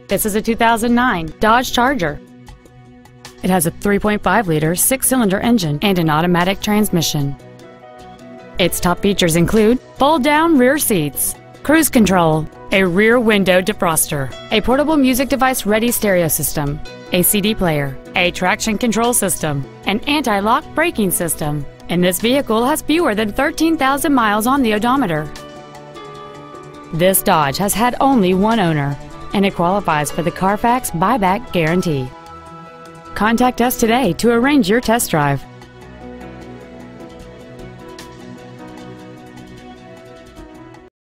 This is a 2009 Dodge Charger. It has a 3.5-liter six-cylinder engine and an automatic transmission. Its top features include fold-down rear seats, cruise control, a rear window defroster, a portable music device-ready stereo system, a CD player, a traction control system, an anti-lock braking system, and this vehicle has fewer than 13,000 miles on the odometer. This Dodge has had only one owner, and it qualifies for the Carfax buyback guarantee. Contact us today to arrange your test drive.